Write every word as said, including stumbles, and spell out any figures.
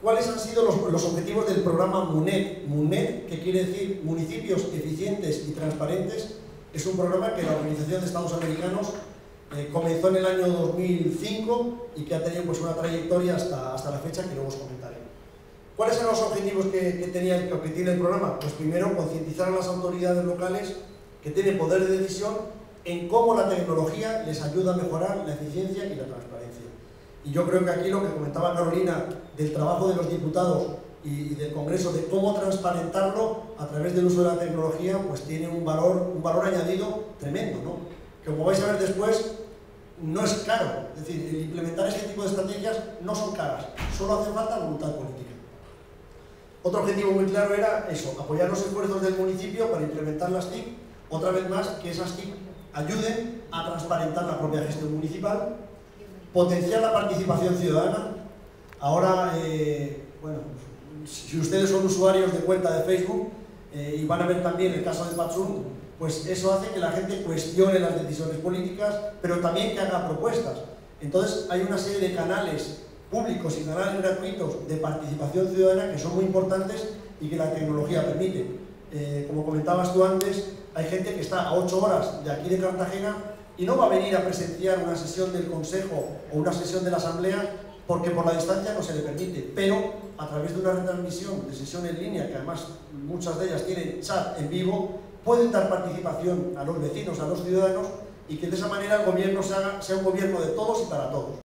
¿cuáles han sido los, los objetivos del programa MUNET? MUNET, que quiere decir Municipios Eficientes y Transparentes, es un programa que la Organización de Estados Americanos eh, comenzó en el año dos mil cinco y que ha tenido pues, una trayectoria hasta, hasta la fecha que luego os comentaré. ¿Cuáles eran los objetivos que, que, tenía, que tiene el programa? Pues primero, concientizar a las autoridades locales que tienen poder de decisión en cómo la tecnología les ayuda a mejorar la eficiencia y la transparencia. Y yo creo que aquí lo que comentaba Carolina del trabajo de los diputados y, y del Congreso, de cómo transparentarlo a través del uso de la tecnología, pues tiene un valor, un valor añadido tremendo, ¿no? Que como vais a ver después, no es caro. Es decir, el implementar este tipo de estrategias no son caras, solo hace falta voluntad política. Otro objetivo muy claro era eso, apoyar los esfuerzos del municipio para implementar las T I C, otra vez más que esas T I C ayuden a transparentar la propia gestión municipal, potenciar la participación ciudadana. Ahora, eh, bueno, si ustedes son usuarios de cuenta de Facebook eh, y van a ver también el caso de Patsum, pues eso hace que la gente cuestione las decisiones políticas, pero también que haga propuestas. Entonces hay una serie de canales públicos y canales gratuitos de participación ciudadana que son muy importantes y que la tecnología permite. Eh, como comentabas tú antes, hay gente que está a ocho horas de aquí de Cartagena y no va a venir a presenciar una sesión del Consejo o una sesión de la Asamblea porque por la distancia no se le permite, pero a través de una retransmisión de sesión en línea, que además muchas de ellas tienen chat en vivo, pueden dar participación a los vecinos, a los ciudadanos, y que de esa manera el gobierno se haga, sea un gobierno de todos y para todos.